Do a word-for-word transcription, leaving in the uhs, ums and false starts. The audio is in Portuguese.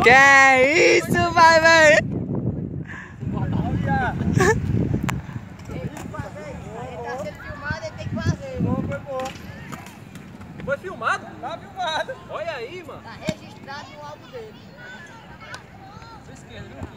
Que é isso, vai, vai! Foi filmado? Tá filmado. Olha aí, mano. Tá registrado no álbum dele. Sua esquerda, viu?